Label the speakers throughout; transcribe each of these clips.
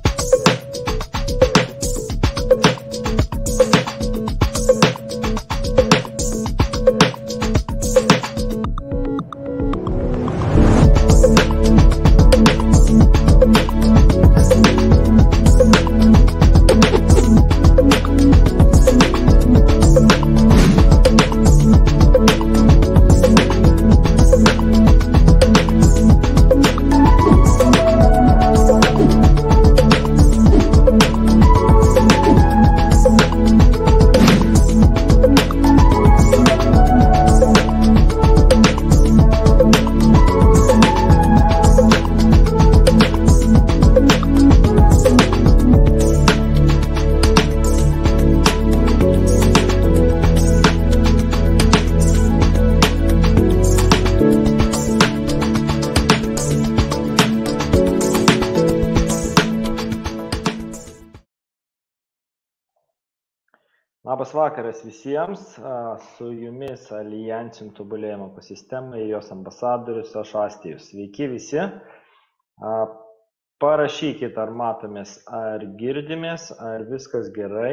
Speaker 1: Labas vakaras visiems, su jumis Alliancing tobulėjimo ekosistema ir jos ambasadorius aš Astijus. Sveiki visi, parašykit ar matomės, ar girdimės, ar viskas gerai.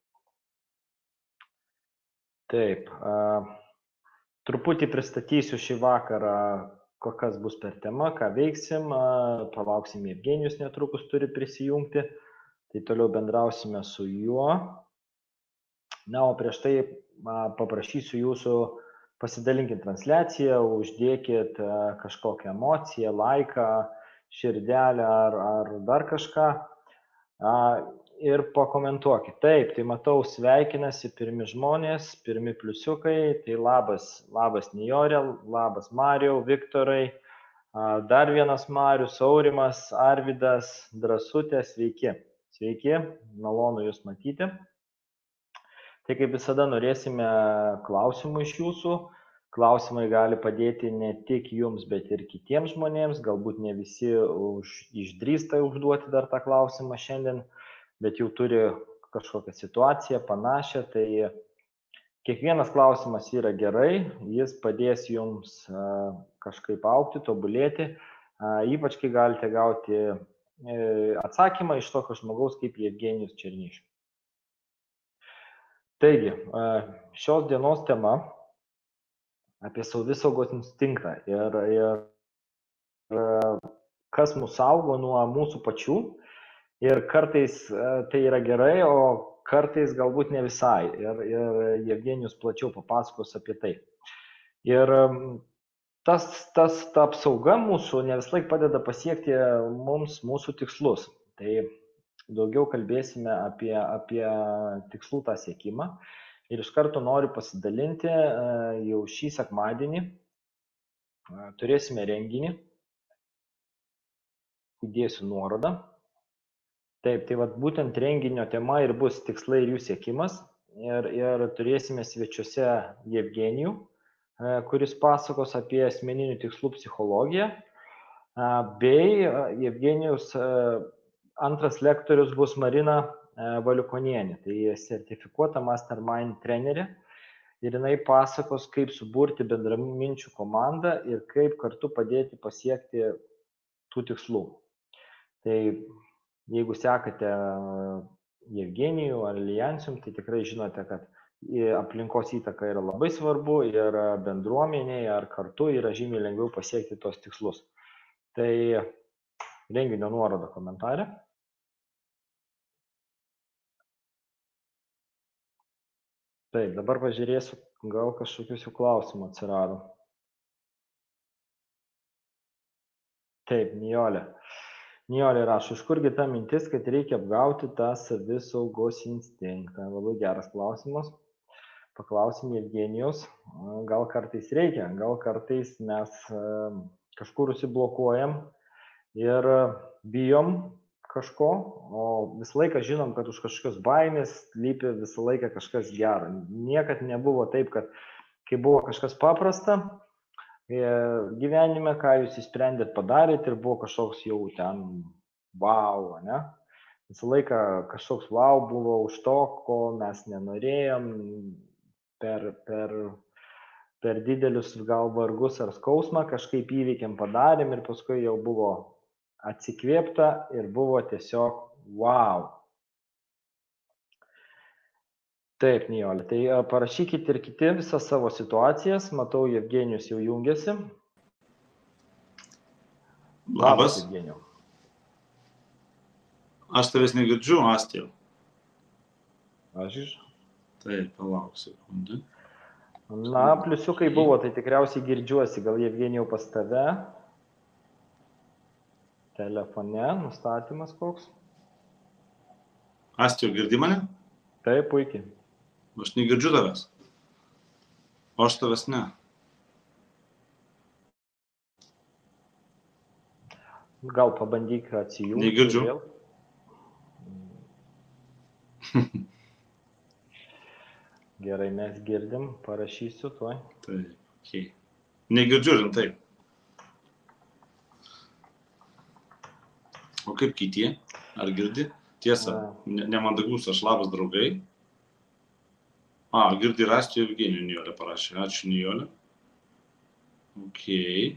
Speaker 1: Taip, truputį pristatysiu šį vakarą, kokias bus per tema, ką veiksim, palauksim Evgenijus netrukus turi prisijungti, tai toliau bendrausime su juo. Na, o prieš tai paprašysiu jūsų pasidalinkit transliaciją, uždėkit kažkokią emociją, laiką, širdelę ar dar kažką ir pakomentuokit. Taip, tai matau, sveikinasi pirmi žmonės, pirmi pliusiukai, tai labas Nijorė, labas Marijau, Viktorai, dar vienas Marius, Aurimas, Arvidas, Drąsutė, sveiki. Sveiki, malonu jūs matyti. Tai kaip visada norėsime klausimų iš jūsų. Klausimai gali padėti ne tik jums, bet ir kitiems žmonėms. Galbūt ne visi išdrįsta užduoti dar tą klausimą šiandien, bet jau turi kažkokią situaciją panašią. Tai kiekvienas klausimas yra gerai, jis padės jums kažkaip augti, tobulėti. Ypač kai galite gauti atsakymą iš tokio žmogaus kaip Evgenijus Černyšius. Taigi, šios dienos tema apie savisaugos instinktą ir kas mus saugo nuo mūsų pačių ir kartais tai yra gerai, o kartais galbūt ne visai ir Evgenijus plačiau papasakos apie tai. Ir ta apsauga mūsų ne vis laik padeda pasiekti mums mūsų tikslus. Tai daugiau kalbėsime apie tikslų tą siekimą ir iš karto noriu pasidalinti, jau šį sekmadienį turėsime renginį, įdėsiu nuorodą. Taip, tai vat būtent renginio tema ir bus tikslai ir jų siekimas ir turėsime svečiuose Evgenijų, kuris pasakos apie asmeninių tikslų psichologiją, bei Evgenijus antras lektorius bus Marina Valiukonienė, tai sertifikuota mastermind trenerė ir jinai pasakos, kaip suburti bendraminčių komandą ir kaip kartu padėti pasiekti tų tikslų. Tai jeigu sekate Evgenijų ar Alliancing, tai tikrai žinote, kad aplinkos įtaka yra labai svarbu ir bendruomeniai ar kartu yra žymiai lengviau pasiekti tos tikslus. Tai renginio nuoroda komentare. Taip, dabar pažiūrėsiu, gal kažkokius jų klausimų atsirado. Taip, Nijolė. Nijolė rašo, iš kurgi ta mintis, kad reikia apgauti tą savisaugos instinktą? Labai geras klausimas. Paklausim Evgenijaus. Gal kartais reikia, gal kartais mes kažkur užsiblokuojam ir bijom kažko, o visą laiką žinom, kad už kažkokios baimės slypi visą laiką kažkas gero. Niekad nebuvo taip, kad kai buvo kažkas paprasta gyvenime, ką jūs įsprendėt, padarėt ir buvo kažkoks jau ten wow, ne? Visą laiką kažkoks wow buvo už to, ko mes nenorėjom, per didelius gal vargus ar skausmą kažkaip įveikėm, padarėm ir paskui jau buvo atsikvėpta ir buvo tiesiog Wow. Taip, Nijolė, tai parašykite ir kiti visas savo situacijas. Matau, Jevgenijus jau jungiasi. Labas, Jevgenijau.
Speaker 2: Aš tavęs negirdžiu, Astijau.
Speaker 1: Aš.
Speaker 2: Taip, palauk sekundę.
Speaker 1: Na, pliusiukai buvo, tai tikriausiai girdžiuosi. Gal Jevgenijau pas tave? Telefone, nustatymas koks?
Speaker 2: Astijau, girdi mane?
Speaker 1: Taip, puikiai.
Speaker 2: Aš negirdžiu tavęs. O aš tavęs ne.
Speaker 1: Gal pabandyk atsijungti.
Speaker 2: Negirdžiu.
Speaker 1: Vėl. Gerai, mes girdim, parašysiu tuoj.
Speaker 2: Taip, okei. Negirdžiu rimtai. O kaip kitie? Ar girdi? Tiesa, nemandagus, aš labas draugai. Girdi ir Astijų Jevgenijų Nijolė parašė. Ačiū Nijolė. Okei.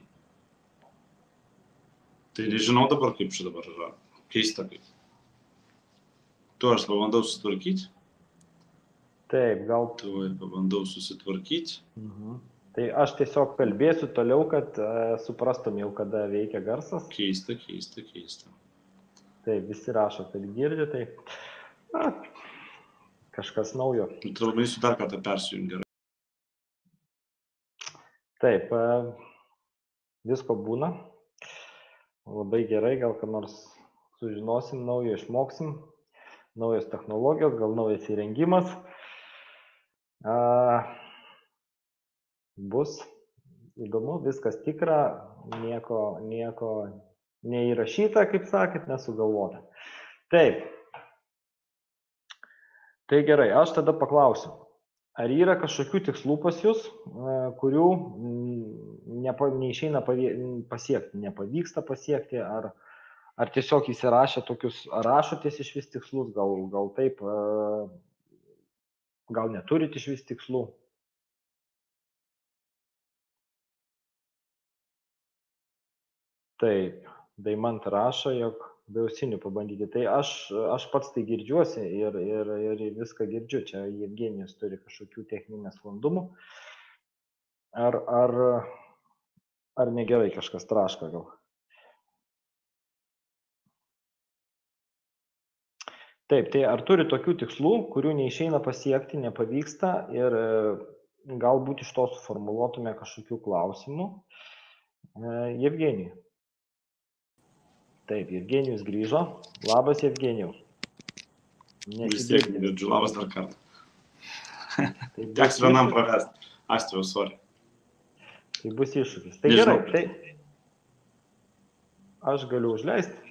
Speaker 2: Tai nežinau dabar, kaip čia dabar yra. Keista kaip. Tu aš pabandau susitvarkyti.
Speaker 1: Taip, gal.
Speaker 2: Tuoj pabandau susitvarkyti.
Speaker 1: Tai aš tiesiog kalbėsiu toliau, kad suprastum jau, kada veikia garsas.
Speaker 2: Keista.
Speaker 1: Taip, visi rašo, kad girdi, tai kažkas naujo.
Speaker 2: Turbūt dar kartą persijungi.
Speaker 1: Taip, visko būna. Labai gerai, gal ką nors sužinosim, naujo išmoksim. Naujos technologijos, gal naujas įrengimas. Bus įdomu, viskas tikra, nieko neįrašyta, kaip sakėt, nesugalvota. Taip. Tai gerai, aš tada paklausiu. Ar yra kažkokių tikslų pas jūs, kurių neišeina pasiekti, nepavyksta pasiekti, ar tiesiog įsirašę tokius, ar rašotės iš vis tikslus, gal taip, gal neturit iš vis tikslų? Taip, Daimant rašo, jog be ausinių pabandyti. Tai aš pats tai girdžiuosi ir viską girdžiu. Čia Jevgenijus turi kažkokių techninės sklandumų. Ar negerai kažkas traška gal? Taip, tai ar turi tokių tikslų, kurių neišeina pasiekti, nepavyksta ir galbūt iš to suformuluotume kažkokių klausimų? Jevgenijui. Taip, Jevgenijus grįžo. Labas, Jevgenijau.
Speaker 2: Vis tiek negirdžiu, labas dar kartą. Teks vienam pravesti. Astijau, sorry.
Speaker 1: Tai bus iššūkis. Tai gerai, tai aš galiu užleisti.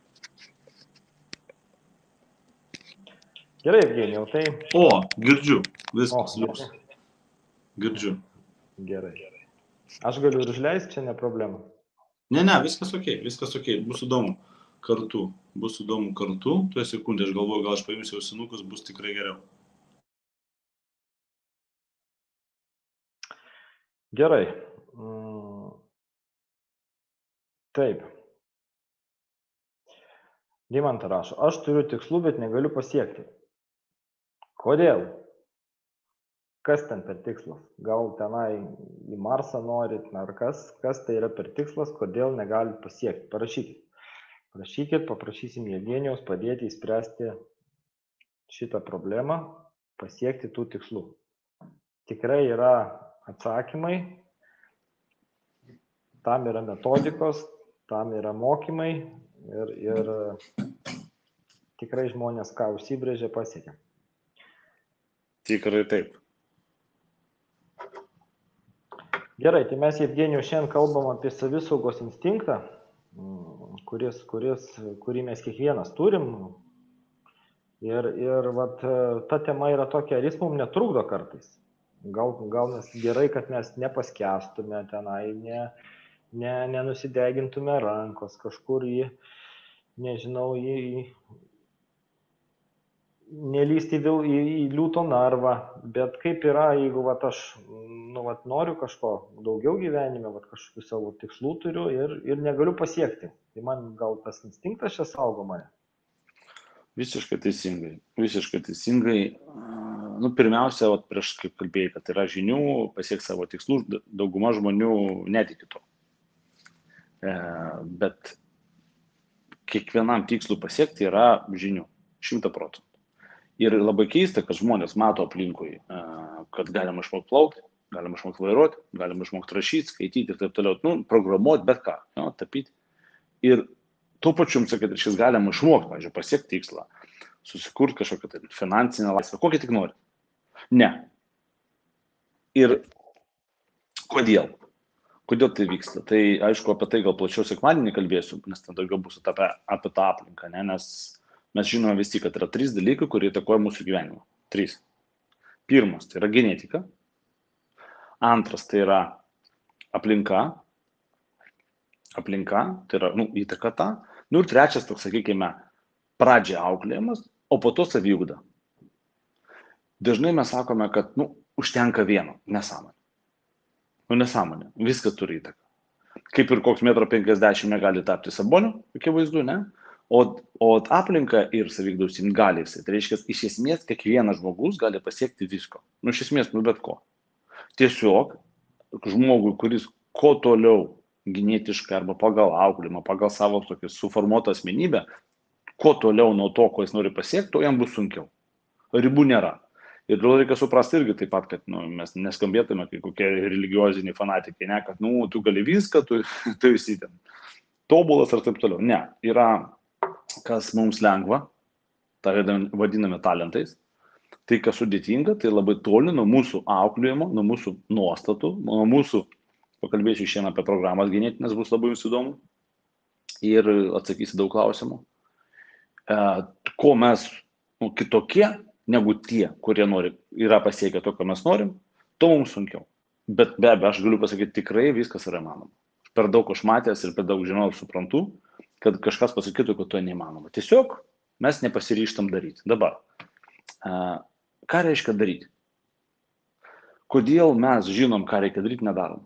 Speaker 1: Gerai, Jevgenijau, tai...
Speaker 2: Girdžiu. Viskas liuks. Girdžiu.
Speaker 1: Gerai. Aš galiu ir užleisti, čia ne problema.
Speaker 2: Ne, viskas okei. Bus įdomu kartu. Tuo sekundę, aš galvoju, gal aš paimsiu ausinukus, bus tikrai geriau.
Speaker 1: Gerai. Taip. Dimanta rašo, aš turiu tikslų, bet negaliu pasiekti. Kodėl? Kas ten per tikslas? Gal tenai į Marsą norit, ar kas tai yra per tikslas, kodėl negalit pasiekti? Parašykit, paprašysim Jevgenijaus padėti įspręsti šitą problemą, pasiekti tų tikslų. Tikrai yra atsakymai, tam yra metodikos, tam yra mokymai ir tikrai žmonės, ką užsibrėžė, pasiekia.
Speaker 2: Tikrai taip.
Speaker 1: Gerai, tai mes, Jevgenijau, šiandien kalbam apie savisaugos instinktą, kurį mes kiekvienas turim. Ir vat, ta tema yra tokia, ar jis mums netrukdo kartais. Gal mes gerai, kad mes nepaskęstume tenai, nenusidegintume rankos, kažkur nelysti į liūto narvą, bet kaip yra, jeigu aš noriu kažko daugiau gyvenime, kažkokių savo tikslų turiu ir negaliu pasiekti. Tai man gal tas instinktas čia saugo mane.
Speaker 2: Visiškai teisingai. Visiškai teisingai. Nu, pirmiausia, prieš kaip kalbėjai, kad yra žinių, pasiekti savo tikslų, dauguma žmonių netiki to. Bet kiekvienam tikslui pasiekti yra žinių. 100%. Ir labai keista, kad žmonės mato aplinkui, kad galima išmokti plaukti, galima išmokti vairuoti, galima išmokti rašyti, skaityti ir taip toliau, nu, programuoti, bet ką, tapyti. Ir tuo pačiu, sakyti, šis galima išmokti, pavyzdžiui, pasiekti tikslą, susikurti kažkokią tai finansinę laisvę, kokią tik nori. Ne. Ir kodėl? Kodėl tai vyksta? Tai aišku, apie tai gal plačiau sekmadienį kalbėsiu, nes ten daugiau bus apie tą aplinką, ne? Nes mes žinome visi, kad yra 3 dalykai, kurie įtakoja mūsų gyvenimą. 3. Pirmas, tai yra genetika. Antras, tai yra aplinka, tai yra, įtaka ta. Ir trečias, toks, sakykime, pradžia auklėjimas, o po to saviugda. Dažnai mes sakome, kad, užtenka vieno, nesąmonė. Nesąmonė, viskas turi įtaką. Kaip ir koks 1,50 m negali tapti Saboniu, akivaizdu, ne? O aplinka ir saviugda užsiimti gali jisai. Tai reiškia, iš esmės, kiekvienas žmogus gali pasiekti visko. Iš esmės, bet ko. Tiesiog žmogui, kuris kuo toliau genetiškai arba pagal auklėjimą, pagal savo tokį suformuotą asmenybę, kuo toliau nuo to, ko jis nori pasiekti, to jam bus sunkiau. Ribų nėra. Ir todėl reikia suprasti irgi taip pat, kad mes neskambėtume kaip kokie religioziniai fanatikai, ne, kad tu gali viską, tu esi ten tobulas ir taip toliau. Ne, yra kas mums lengva, tai vadiname talentais. Tai, kas sudėtinga, tai labai toli nuo mūsų auklėjimo, nuo mūsų nuostatų, nuo mūsų, pakalbėsiu šiandien apie programas genetinės, bus labai jums įdomu ir atsakysiu daug klausimų. Ko mes kitokie negu tie, kurie yra pasiekę to, ką mes norim, to mums sunkiau. Bet be abejo, aš galiu pasakyti, tikrai viskas yra įmanoma. Per daug aš matęs ir per daug žinau ir suprantu, kad kažkas pasakytų, kad to neįmanoma. Tiesiog mes nepasiryžtam daryti. Dabar, ką reiškia daryti? Kodėl mes žinom, ką reikia daryti, nedarom?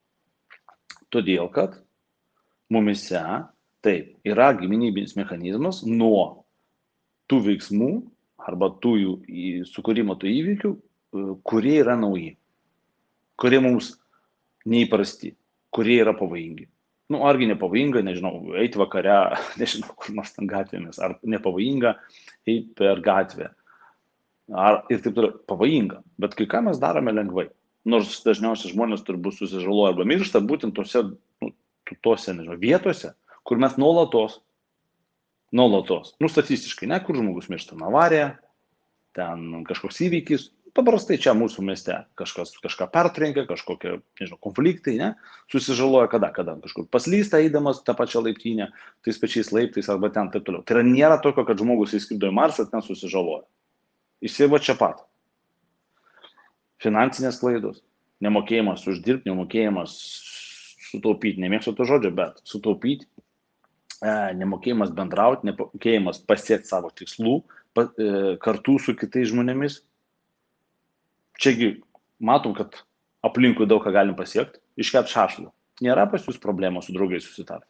Speaker 2: Todėl, kad mumise taip yra gynybinis mechanizmas nuo tų veiksmų arba tų sukūrimo tų įvykių, kurie yra nauji, kurie mums neįprasti, kurie yra pavojingi. Argi nepavojinga, nežinau, eiti vakare, nežinau, kur nors ten gatvėmis, ar nepavojinga eiti per gatvę. Ir taip toliau, pavojinga, bet kai ką mes darome lengvai. Nors dažniausiai žmonės turbūt susižaloja arba miršta būtent tose nežinau, vietose, kur mes nuolatos, statistiškai, ne, kur žmogus miršta, avarija, ten kažkoks įvykis, paprastai čia mūsų mieste kažką pertrenkia, kažkokie, nežinau, konfliktai, ne, susižaloja kada kažkur paslysta eidamas tą pačią laiptinę, tais pačiais laiptais arba ten taip toliau. Tai nėra tokio, kad žmogus įskrido į Marsą ir ten susižaloja. Įsiva čia pat. Finansinės klaidos, nemokėjimas uždirbti, nemokėjimas sutaupyti, nemėgstu to žodžio, bet sutaupyti, nemokėjimas bendrauti, nemokėjimas pasiekti savo tikslų kartu su kitais žmonėmis. Čiagi matom, kad aplinkui daug ką galim pasiekti, iškepti šašlų. Nėra pas jūs problemų su draugais susitarti.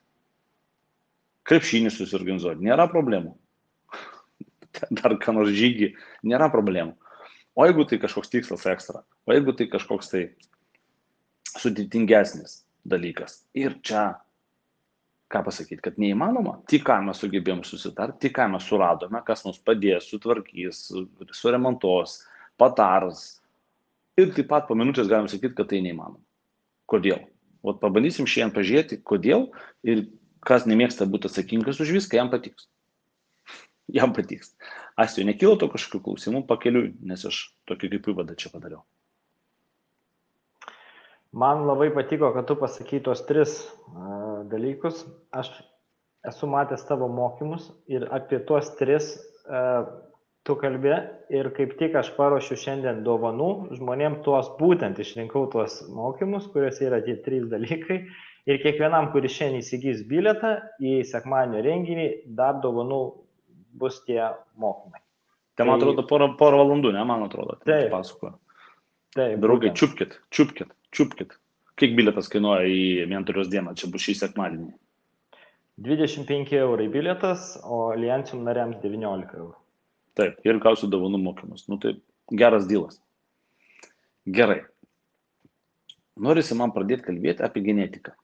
Speaker 2: Krepšinį susiorganizuoti, nėra problemų. Dar ką nors žygį, nėra problemų. O jeigu tai kažkoks tikslas ekstra, o jeigu tai kažkoks tai sudėtingesnis dalykas. Ir čia, ką pasakyti, kad neįmanoma, tik ką mes sugebėjom susitarti, tik ką mes suradome, kas mums padės, sutvarkys, suremontuos, patars. Ir taip pat po minutės galim sakyti, kad tai neįmanoma. Kodėl? Pabandysim šiandien pažiūrėti, kodėl ir kas nemėgsta būti atsakingas už viską, jam patiks. Jam patiks. Astijų, nekilo to kažkokių klausimų pakeliui, nes aš tokį kaip įvadą čia padariau.
Speaker 1: Man labai patiko, kad tu pasakai tos 3 dalykus. Aš esu matęs tavo mokymus ir apie tuos 3 tu kalbė ir kaip tik aš paruošiu šiandien dovanų žmonėms būtent išrinkau tuos mokymus, kuriuose yra tie 3 dalykai. Ir kiekvienam, kuris šiandien įsigys bilietą į sekmadienio renginį, dar dovanų bus tie mokymai.
Speaker 2: Tai man atrodo porą valandų, ne, man atrodo.
Speaker 1: Taip.
Speaker 2: Pasakoju.
Speaker 1: Taip.
Speaker 2: Draugai, čiupkit. Kiek bilietas kainuoja į mentoriaus dieną, čia bus šį sekmadienį?
Speaker 1: 25 eurai bilietas, o Alliantium nariams 19 eurų.
Speaker 2: Taip, ir gausiu dovanų mokymus. Nu, tai geras dylas. Gerai. Norisi man pradėti kalbėti apie genetiką.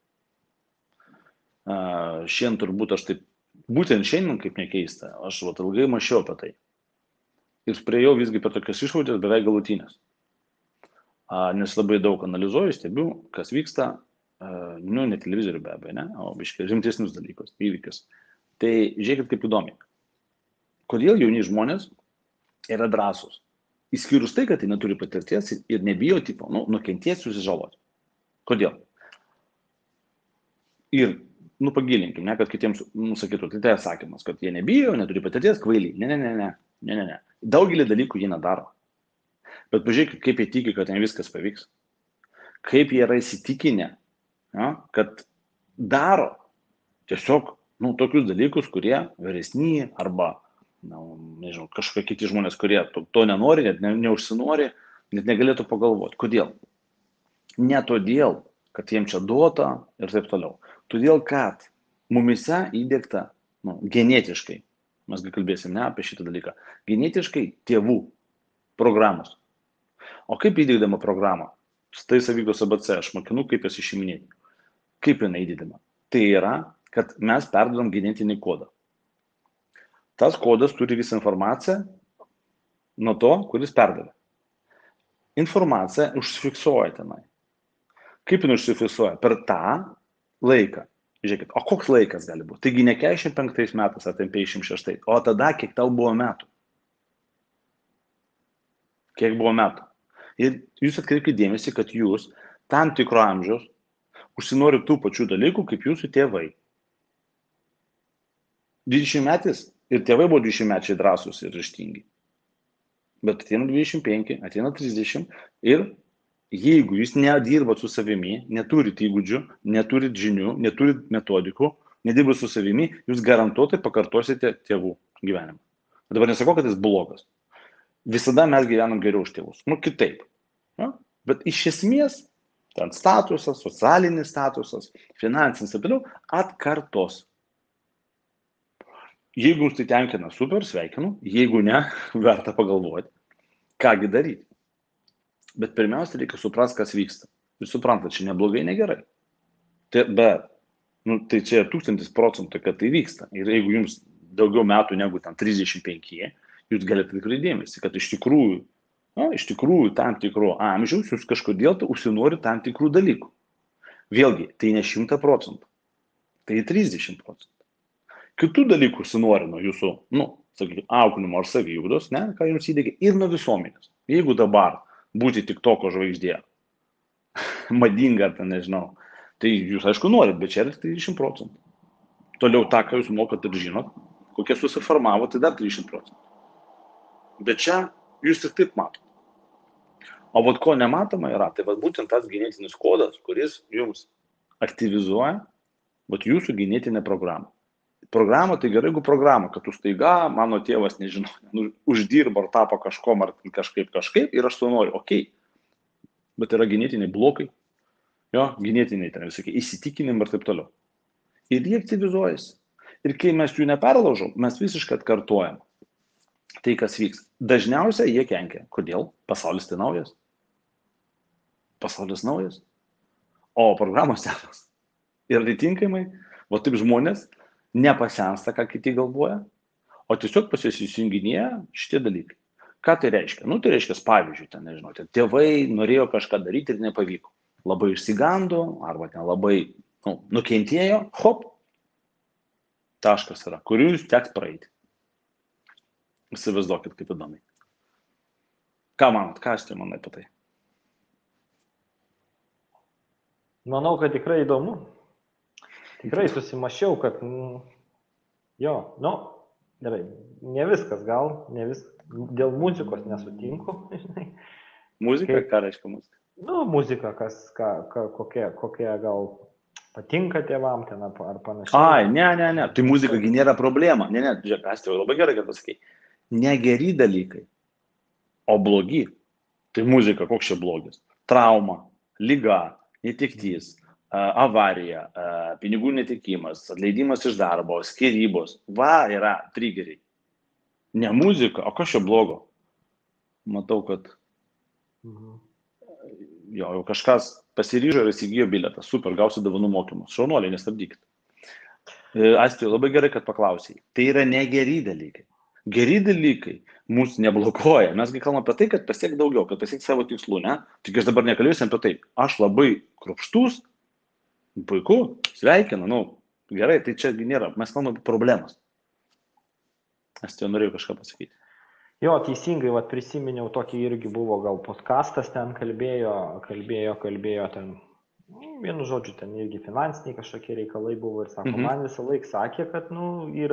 Speaker 2: Šiandien turbūt aš taip, būtent šiandien, kaip nekeista, aš ilgai mąsčiau apie tai. Ir priejau visgi per tokias išvadas beveik galutinės. Nes labai daug analizuoju, stebiu, kas vyksta, ne televizorių be abejo, ne, o biškai rimtesnius dalykus, įvykius. Tai žiūrėkit kaip įdomi. Kodėl jauni žmonės yra drąsūs? Įskyrus tai, kad jie neturi patirties ir nebijo tipo, nukentės susižaloti. Kodėl? Ir, pagilinkim, ne, kad kitiems sakytų, tai atsakymas, kad jie nebijo, neturi patirties, kvailiai. Ne. Daugelį dalykų jie nedaro. Bet pažiūrėkit, kaip jie tiki, kad ten viskas pavyks. Kaip jie yra įsitikinę, kad daro tiesiog tokius dalykus, kurie vyresni arba, nežinau, kažkokie kiti žmonės, kurie to nenori, net neužsinori, net negalėtų pagalvoti. Kodėl? Ne todėl, kad jiems čia duota ir taip toliau. Todėl, kad mumise įdiegta genetiškai, mes kalbėsim ne apie šitą dalyką, genetiškai tėvų programos. O kaip įdėdama programą? Tai savygos ABC, aš mokinu, kaip jas išiminėti. Kaip jinai įdėdama? Tai yra, kad mes perdodam genetinį kodą. Tas kodas turi visą informaciją nuo to, kuris perdavė. Informacija užsifiksuoja tenai. Kaip jinai užsifiksuoja? Per tą laiką. Žiūrėkit, o koks laikas gali būti? Taigi ne 45 metais, ar 56, o tada, kiek tau buvo metų. Kiek buvo metų. Ir jūs atkreipkite dėmesį, kad jūs tam tikro amžiaus užsinorite tų pačių dalykų, kaip jūsų tėvai. 20 metais ir tėvai buvo 20 mečiai drąsūs ir ryžtingi. Bet ateina 25, ateina 30 ir jeigu jūs nedirbat su savimi, neturit įgūdžių, neturit žinių, neturit metodikų, nedirbat su savimi, jūs garantuotai pakartosite tėvų gyvenimą. Dabar nesakau, kad jis blogas. Visada mes gyvenam geriau už tėvus. Kitaip. Bet iš esmės, ten statusas, socialinis statusas, finansinis ir toliau atkartos. Jeigu jums tai tenkina, super, sveikinu. Jeigu ne, verta pagalvoti, kągi daryti. Bet pirmiausia, reikia suprasti, kas vyksta. Jūs suprantate, čia neblogai, negerai. Bet, tai čia 1000%, kad tai vyksta. Ir jeigu jums daugiau metų negu ten 35, jūs galite atkreipti dėmesį, kad iš tikrųjų tam tikrų amžiaus jūs kažkodėl užsinori tam tikrų dalykų. Vėlgi, tai ne 100%, tai 30%. Kitų dalykų užsinori nuo jūsų, sakykime, auklimo ar saviugdos, ne, ką jums įdėgia, ir nuo visuomenės. Jeigu dabar būti TikToko žvaigždė, madinga, ten nežinau, tai jūs aišku norit, bet čia yra 30%. Toliau tą, ką jūs mokat ir žinot, kokie susiformavo, tai dar 30%. Bet čia jūs ir taip matot. O ko nematoma yra, tai būtent tas genetinis kodas, kuris jums aktyvizuoja jūsų genetinę programą. Programa tai gerai, jeigu programa, kad tu staiga, mano tėvas, nežinau, uždirba ar tapo kažkom, ar kažkaip ir aš to noriu, okei. Bet yra genetiniai blokai, genetiniai ten visokie įsitikinimai ir taip toliau. Ir jie aktyvizuojasi. Ir kai mes jų neperlaužom, mes visiškai atkartojam tai, kas vyks. Dažniausiai jie kenkia. Kodėl? Pasaulis tai naujas. Pasaulis naujas. O programos senos. Ir atitinkamai, taip žmonės nepasensta, ką kiti galvoja, o tiesiog pas juos įsijunginėja šitie dalykai. Ką tai reiškia? Tai reiškia, pavyzdžiui, ten, nežinau, tėvai norėjo kažką daryti ir nepavyko. Labai išsigando, arba ten labai nukentėjo, hop, taškas yra, kurių jūs teks praeiti. Įsivaizduokit, kaip įdomiai. Ką manot, ką aš tai manai apie tai?
Speaker 1: Manau, kad tikrai įdomu. Tikrai susimašiau, kad gerai, ne viskas gal, dėl muzikos nesutinku, žinai.
Speaker 2: Muzika, ką reiškia muzika?
Speaker 1: Muzika, kokia gal patinka tėvam ten ar panašiai.
Speaker 2: Ne, tai muzika nėra problema. Ne, žiūrėk, aš labai gerai, kad pasakai. Ne geri dalykai, o blogi. Tai muzika, koks čia blogis? Trauma, liga, netektys, avarija, pinigų netikimas, atleidimas iš darbo, skyrybos. Va, yra triggeriai. Ne muzika, o kas čia blogo? Matau, kad jau kažkas pasiryžo ir įsigijo bilietą. Super, gausiu dovanų mokymus. Šaunuoliai, nestabdykit. Astrid, labai gerai, kad paklausai. Tai yra negeri dalykai. Geri dalykai mūsų neblokuoja. Mes kalbame apie tai, kad pasiek daugiau, kad pasiek savo tikslų, ne? Tik aš dabar nekalbėsiu apie tai. Aš labai kruopštus, puiku, sveikinu, gerai, tai čia nėra. Mes kalbame apie problemas. Aš tai norėjau kažką pasakyti.
Speaker 1: Jo, teisingai, prisiminiau, tokį irgi buvo gal podcastas, ten kalbėjo ten. Vienu žodžiu, ten irgi finansiniai kažkokie reikalai buvo ir sako, man visą laiką sakė, kad, yra,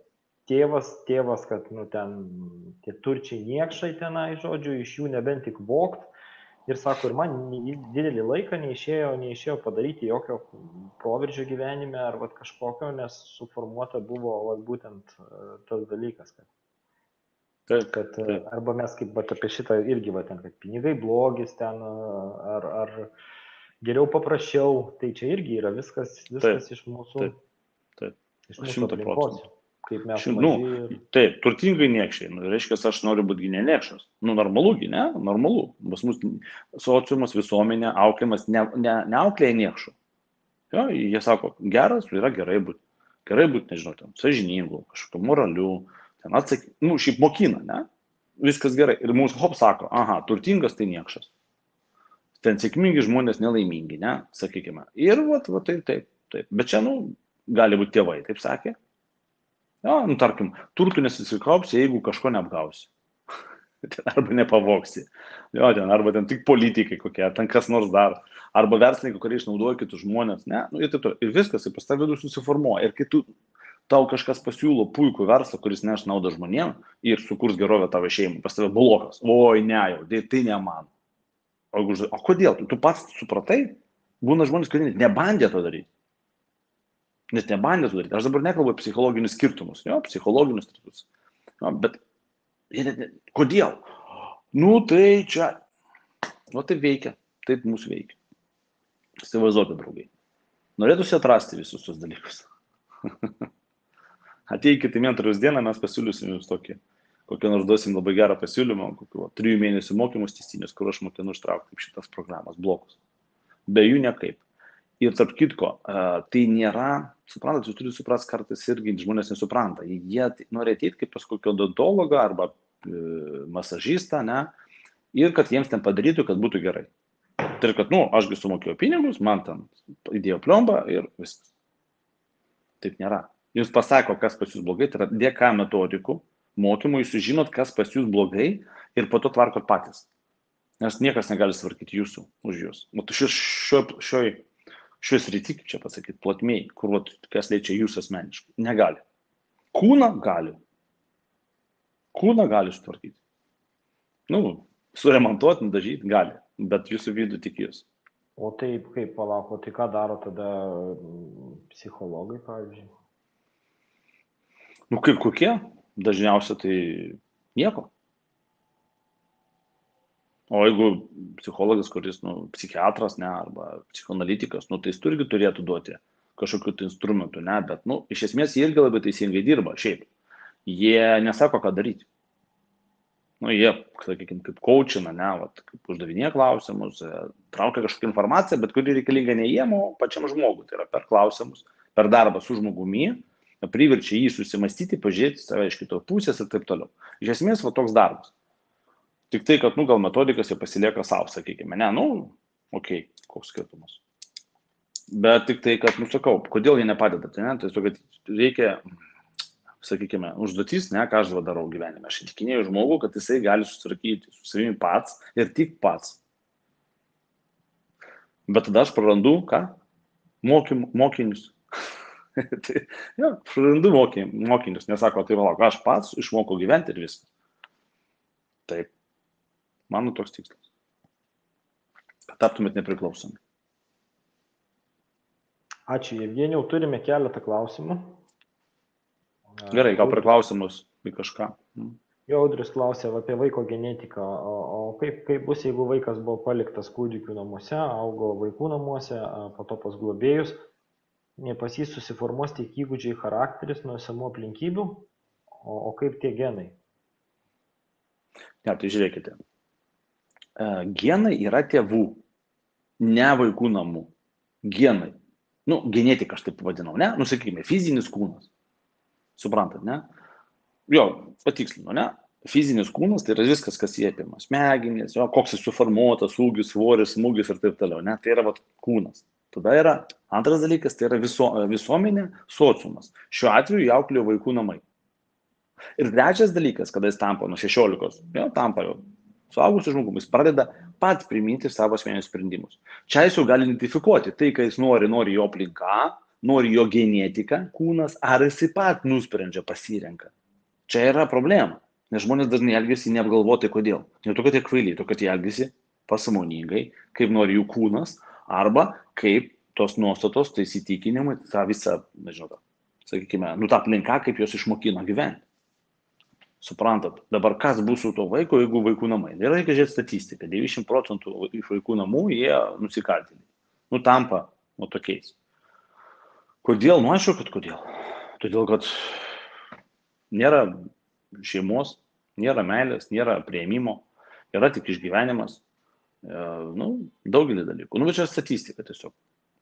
Speaker 1: tėvas, kad, ten tie turčiai niekšai tenai, žodžiu, iš jų nebent tik vogt. Ir sako, ir man didelį laiką neišėjo padaryti jokio proveržio gyvenime ar kažkokio, nes suformuota buvo būtent tas dalykas, kad arba mes kaip apie šitą irgi, kad pinigai blogis ten, ar geriau paprasčiau, tai čia irgi yra viskas iš mūsų, iš mūsų aplinkos, kaip mes maži.
Speaker 2: Taip, turtingai niekščiai, reiškia, aš noriu būti ne niekšas. Normalu, ne? Normalu. Pas mus sociumas, visuomenė, auklėjimas neauklėja niekšų. Jo, jie sako, geras, yra gerai būti, nežinau, ten, sąžiningų, kažkokiu moraliu, ten atsakyti, šiaip mokina, ne? Viskas gerai. Ir mums sako, aha, turtingas tai niekšas. Ten sėkmingi žmonės nelaimingi, ne, sakykime. Ir taip. Bet čia, gali būti tėvai, taip sakė. Jo, tarkim, turtų nesusikaups, jeigu kažko neapgausi. Arba nepavoksi. Jo, arba ten tik politikai kokie, ten kas nors dar. Arba verslininkai, kurie išnaudoja kitus žmonės, ne. Ir viskas, ir pas tą vidų susiformuoja. Ir kai tau kažkas pasiūlo puikų verslą, kuris neš naudą žmonėm ir sukurs gerovę tavo šeimai, pas tave blokas. Oi, ne jau, tai ne man. O kodėl? Tu pats supratai? Būna žmonės, kurie nebandė to daryti. Nes nebandė to daryti. Aš dabar nekalbu apie psichologinius skirtumus. Jo, psichologinius skirtumus. Jo, bet kodėl? Tai čia. Taip veikia. Taip mūsų veikia. Įsivaizduokit, draugai. Norėtųsi atrasti visus tos dalykus. Ateikite į mentoriaus dieną, mes pasiūlysim jums tokį. Kokią nors duosim labai gerą pasiūlymą, 3 mėnesių mokymus tęstinius, kur aš mokinu ištraukti šitas programas, blokus. Be jų niekaip. Ir tarp kitko, tai nėra, suprantat, jūs turite suprasti, kartais irgi žmonės nesupranta. Jie nori ateiti kaip pas kokio odontologą arba masažistą, ne, ir kad jiems ten padarytų, kad būtų gerai. Tai kad, ašgi sumokėjau pinigus, man ten įdėjo pliombą ir viskas. Taip nėra. Jums pasako, kas pas jūs blogai, tai yra dėka metodikų. Mokymų jūs žinot, kas pas jūs blogai ir po to tvarkot patys. Nes niekas negali sutvarkyti jūsų už jūs. Šioj srity, kaip čia pasakyti, plotmėj, kur kas liečia jūs asmeniškai, negali. Kūną gali. Kūną gali sutvarkyti. Suremontuoti, nudažyti gali, bet jūsų vidų tik jūs.
Speaker 1: O taip, kaip palauko, tai ką daro tada psichologai, pavyzdžiui?
Speaker 2: Kaip kokie? Dažniausiai tai nieko. O jeigu psichologas, kuris, psichiatras, ne, arba psichoanalitikas, tai jis irgi turėtų duoti kažkokių tai instrumentų, ne, bet, iš esmės jie irgi labai teisingai dirba, šiaip. Jie nesako, ką daryti. Jie, sakykime, kaip coachina, ne, kaip uždavinėja klausimus, traukia kažkokią informaciją, bet kuri reikalinga ne jiem, o pačiam žmogui. Tai yra per klausimus, per darbą su žmogumi, priverčia jį susimastyti, pažiūrėti save iš kitos pusės ir taip toliau. Iš esmės, toks darbas. Tik tai, kad, gal metodikas jie pasilieka savo, sakykime, ne, okei, koks skirtumas. Bet tik tai, kad, sakau, kodėl jie nepadeda, tai ne, tai kad reikia, sakykime, užduotis, ne, ką aš darau gyvenime. Aš įtikinėjau žmogų, kad jisai gali susitvarkyti su savimi pats ir tik pats. Bet tada aš prarandu, ką? Mokinius. Prarandu mokinius, nesako, tai valauk, aš pats išmokau gyventi ir viskas. Taip, mano toks tikslas. Kad taptumėt nepriklausomi.
Speaker 1: Ačiū, Jevgenijau, turime keletą klausimų.
Speaker 2: Gerai, gal prie klausimus į kažką.
Speaker 1: Jo Audrius klausė apie vaiko genetiką, o kaip bus, jeigu vaikas buvo paliktas kūdikių namuose, augo vaikų namuose, po to pas globėjus, pas jį susiformuos tik įgūdžiai, charakteris nuo esamų aplinkybių, o kaip tie genai?
Speaker 2: Ne, tai žiūrėkite. Genai yra tėvų, ne vaikų namų. Genai. Genetika aš taip vadinau, ne? Sakykime, fizinis kūnas. Suprantat, ne? Jo, patikslinu, ne? Fizinis kūnas tai yra viskas, kas jį apima. Smegenys, koks jis suformuotas, ūgis, svoris, smūgis ir taip toliau, ne? Tai yra kūnas. Tada yra antras dalykas, tai yra visuomenė, sociumas. Šiuo atveju jį auklėjo vaikų namai. Ir trečias dalykas, kada jis tampa nuo 16, tampa jau suaugusiu žmogumi, jis pradeda pats priminti savo asmeninius sprendimus. Čia jis jau gali identifikuoti tai, ką jis nori jo aplinka, nori jo genetika, kūnas, ar jis pat nusprendžia, pasirenka. Čia yra problema, nes žmonės dažnai elgiasi neapgalvotai kodėl. Ne to, kad jie kvailiai, to, kad jie elgiasi pasąmoningai, kaip nori jų kūnas, arba kaip tos nuostatos, tai įsitikinimai, tą visą, nežinau, sakykime, ta aplinka, kaip jos išmokino gyventi. Suprantat, dabar kas bus su to vaiko, jeigu vaikų namai. Ir reikia žiūrėti statistiką, 90% iš vaikų namų jie nusikaltėliai. Tampa tokiais. Kodėl? Aišku, kad kodėl. Todėl, kad nėra šeimos, nėra meilės, nėra priėmimo, yra tik išgyvenimas, daugelį dalykų. Bet čia statistika tiesiog.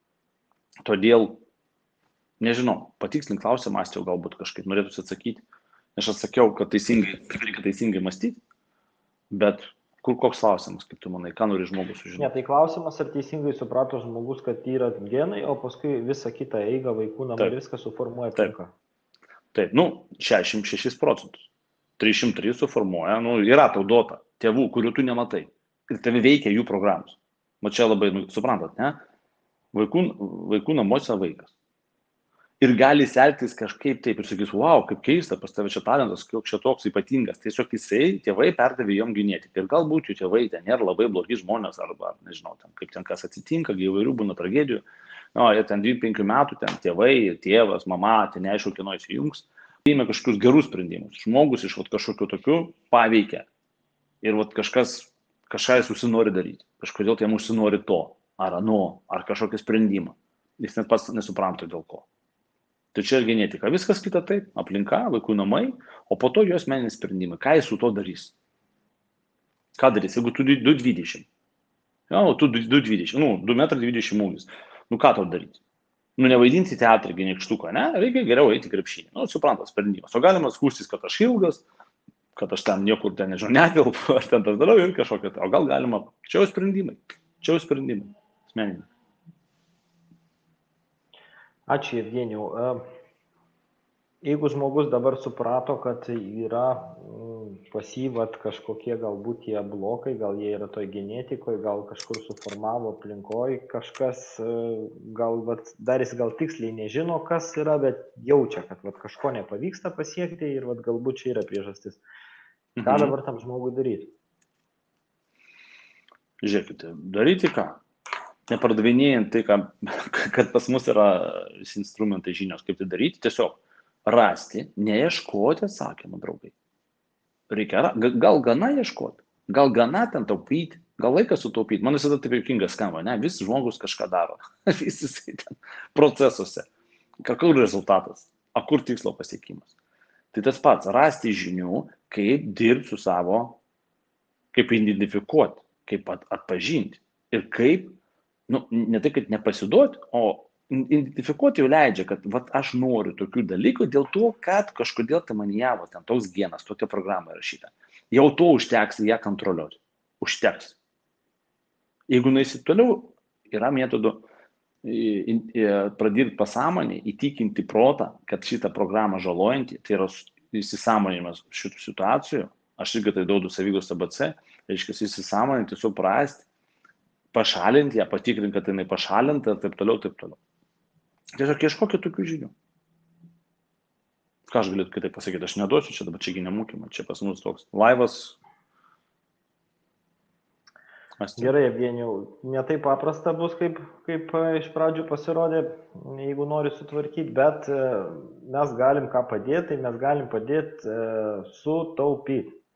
Speaker 2: Todėl, nežinau, patikslink klausimą, aš jau galbūt kažkaip norėtųsi atsakyti. Aš atsakiau, kad reikia teisingai mąstyti, bet koks klausimas, kaip tu manai, ką nori žmogus sužinoti?
Speaker 1: Ne, tai klausimas, ar teisingai suprato žmogus, kad yra genai, o paskui visą kitą eigą vaikų namų viską suformuoja aplinka.
Speaker 2: Taip, 66%. 303 suformuoja, yra tau duota tėvų, kurių tu nematai. Ir tave veikia jų programos. Čia labai, suprantat, ne? Vaikų namuose vaikas. Ir gali elgtis kažkaip taip ir sakys, wow, kaip keista, pas tave čia talentas, koks čia toks ypatingas. Tiesiog tėvai perdavė jom genetiką. Ir galbūt jų tėvai ten nėra labai blogi žmonės, arba nežinau, kaip ten kas atsitinka, įvairių būna tragedijų. Jie ten 25 metų, ten tėvai, tėvas, mama, ten neaišku, kieno įsijungs. Įmė kažkokius gerus sprendimus. Žmogus iš kažkokiu tokiu paveikia. Ir kažką jis užsinori daryti. Kažkodėl tai jam užsinori to, ar ar kažkokį sprendimą. Jis net pats nesupranta dėl ko. Tai čia genetika. Viskas kita taip. Aplinka, vaikų namai, o po to jo asmeninis sprendimai. Ką jis su to darys? Ką darys? Jeigu tu 2,20. Tu 2,20. 2,20 m ūgis. Ką tau daryti? Nevaidinti teatrą geniekštuką, ne? Reikia geriau eiti krepšinį. Suprantat, sprendimas. O galima skūstis, kad aš ilgas, kad aš ten niekur ten, nežinau, netilpu, ar ten tas toliau ir kažkokia. O gal galima, čia jau sprendimai. Asmeniniai.
Speaker 1: Ačiū, Evgenijau. Jeigu žmogus dabar suprato, kad yra pasyvat kažkokie galbūt tie blokai, gal jie yra toj genetikoje, gal kažkur suformavo aplinkoje, kažkas, dar jis gal tiksliai nežino, kas yra, bet jaučia, kad kažko nepavyksta pasiekti ir galbūt čia yra priežastis. Ką dabar tam žmogui daryti?
Speaker 2: Žiūrėkite, daryti ką? Nepardavinėjant tai, kad pas mus yra instrumentai žinios, kaip tai daryti, tiesiog rasti, neieškoti atsakymų, draugai. Gal gana ieškoti, gal gana ten taupyti, gal laikas sutaupyti. Man visada taip juokinga skamba, ne? Vis žmogus kažką daro, vis jisai ten procesuose. Kur rezultatas, kur tikslo pasiekimas. Tai tas pats, rasti žinių, kaip dirbti su savo, kaip identifikuoti, kaip atpažinti ir kaip ne tai, kad nepasiduoti, o identifikuoti jau leidžia, kad aš noriu tokių dalykų dėl to, kad kažkodėl tai manijavo ten toks genas, tokia programa įrašyta. Jau to užteks ją kontroliuoti. Užteks. Jeigu nueisi toliau, yra metodų pradėti pasąmonę, įtikinti protą, kad šitą programą žalojantį, tai yra įsisąmoninimas šitų situacijų, aš irgi tai duodu Savigos ABC, reiškia įsisąmoninti, suprasti, pašalinti ją, patikrinti, kad jinai pašalinta ir taip toliau, taip toliau. Tiesiog ieškokit tokių žinių. Ką aš galėtų kitaip pasakyti, aš neduosiu čia dabar čia nemokymą, čia pas mus toks laivas.
Speaker 1: Gerai, Evgenijau, ne taip paprasta bus, kaip iš pradžių pasirodė, jeigu nori sutvarkyti, bet mes galim ką padėti, tai mes galim padėti sutaupyti.